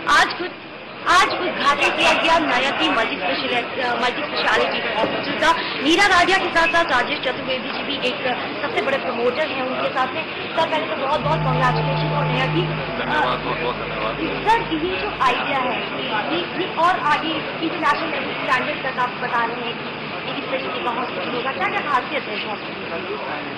आज उद्घाटन किया गया नयति मल्टी स्पेशलिटी हॉस्पिटल का। नीरा राडिया के साथ साथ राजेश चतुर्वेदी जी भी एक सबसे बड़े प्रमोटर हैं उनके साथ में। सर पहले तो बहुत बहुत कॉन्ग्रेचुलेशन और नयति। सर ये जो आइडिया है ये और आगे इंटरनेशनल स्टैंडर्ड तक आप बता रहे हैं कि इस तरीके का हॉस्पिटल होगा, क्या क्या खासियत है इस हॉस्पिटल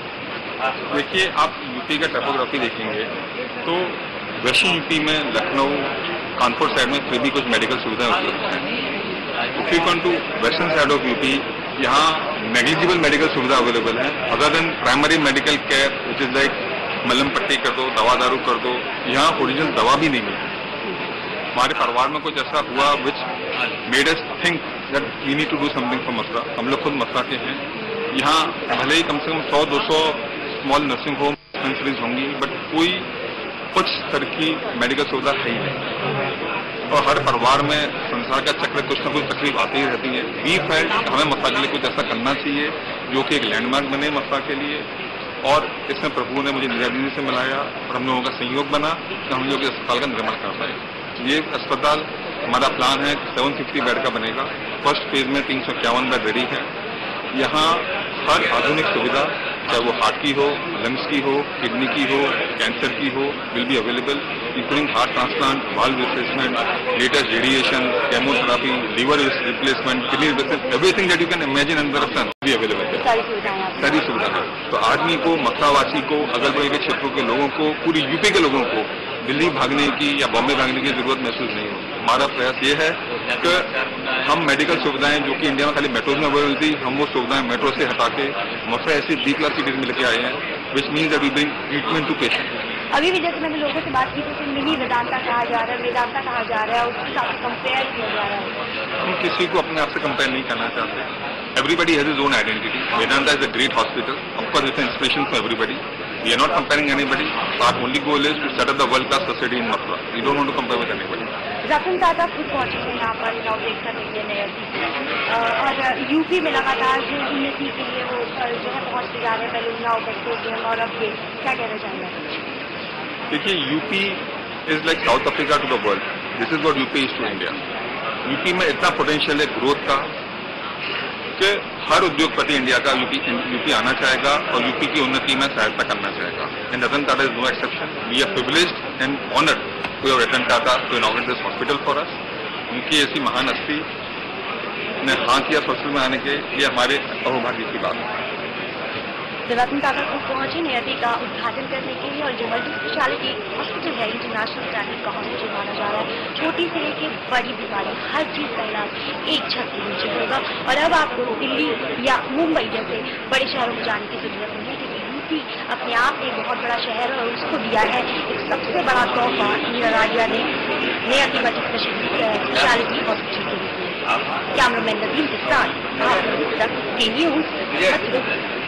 की? देखिए, आप यूपी का टोपोग्राफी देखेंगे तो वेस्टर्न यूपी में लखनऊ कानपुर साइड में फिर भी कुछ मेडिकल सुविधाएं उपलब्ध हैं। If you come to western side of UP, यहाँ नेग्लिजिबल मेडिकल सुविधा अवेलेबल है। Other than primary medical care which is like मलम पट्टी कर दो, दवा दारू कर दो, यहाँ ओरिजिनल दवा भी नहीं मिलती। हमारे परिवार में कुछ ऐसा हुआ which made us think that we need to do something for Mathura. हम लोग खुद मथुरा के हैं। यहाँ भले ही कम से कम 100-200 स्मॉल नर्सिंग होम डिस्पेंसरीज होंगी, बट कोई कुछ स्तर की मेडिकल सुविधा है ही नहीं। और हर परिवार में संसार का चक्र कुछ न कुछ तकलीफ आती ही रहती है। वी फेल्ट हमें मथुरा के लिए कुछ ऐसा करना चाहिए जो कि एक लैंडमार्क बने मथुरा के लिए। और इसमें प्रभु ने मुझे नीरा दीदी से मिलाया और हम लोगों का सहयोग बना कि हम लोग इस अस्पताल का निर्माण कर पाए। ये अस्पताल हमारा प्लान है 750 बेड का बनेगा। फर्स्ट फेज में 351 बेड रेडी है। यहाँ हर आधुनिक सुविधा, चाहे वो हार्ट की हो, लंग्स की हो, किडनी की हो, कैंसर की हो, will be available, including heart transplant, valve replacement, latest radiation, chemotherapy, liver replacement, kidney replacement, everything that you can imagine under the sun be available है। सारी सुविधाएं। तो आदमी को, मथुरावासी को, अगल बगल के क्षेत्रों के लोगों को, पूरी यूपी के लोगों को दिल्ली भागने की या बॉम्बे भागने की जरूरत महसूस नहीं हो। हमारा प्रयास ये है कि हम मेडिकल सुविधाएं जो कि इंडिया में खाली मेट्रोज में अवेलेबल थी, हम वो सुविधाएं मेट्रो से हटा के मथुरा ऐसी डी क्लास सिटीज में लेके आए हैं, which means that we bring treatment to patient. अभी भी जैसे मैंने लोगों से बात की तो मिनी वेदांता कहा जा रहा है, वेदांता कहा जा रहा है, उसके साथ कंपेयर किया जा रहा है। हम किसी को अपने आप से कंपेयर नहीं करना चाहते। Everybody has his own identity. Vedanta is a great hospital. Of course, it's an inspiration for everybody. We are not comparing anybody. Our only goal is to set up the world-class society in Mathura. We don't want to compare with anybody. Ratan Tata खुद पहुंचे हैं यहाँ पर inaugurate करने के लिए और UP में लगातार जो उन्नति के लिए वो जो है पहुंचते जा रहे हैं। पहले उन्नाव पेट्रोलियम और अब ये क्या कहना चाहेंगे? देखिए, UP is like South Africa to the world. This is what UP is to India. UP में इतना पोटेंशियल है ग्रोथ का कि हर उद्योगपति इंडिया का यूपी आना चाहेगा और यूपी की उन्नति में सहायता करना चाहेगा। And Ratan Tata is no exception. We are privileged and honoured to have Ratan Tata to inaugurate this hospital for us. उनकी ऐसी महान हस्ती ने हाँ किया हॉस्पिटल में आने के लिए हमारे अहोभाग्य की बात है। रतन टाटा खुद पहुंचे नयति का उद्घाटन करने के लिए और जो मल्टी स्पेशलिटी हॉस्पिटल है इंटरनेशनल स्टैंडर्ड का हॉस्पिटल माना जा रहा है। छोटी से लेके बड़ी बीमारी हर चीज का इलाज एक छत के नीचे होगा। और अब आपको दिल्ली या मुंबई जैसे बड़े शहरों में जाने की जरूरत नहीं है, क्योंकि यूपी अपने आप में बहुत बड़ा शहर है और उसको दिया है एक सबसे बड़ा तोहफा नीरा राडिया ने नयति मल्टी स्पेशलिटी हॉस्पिटल के लिए। कैमरामैन नदीम के साथ भारत न्यूज।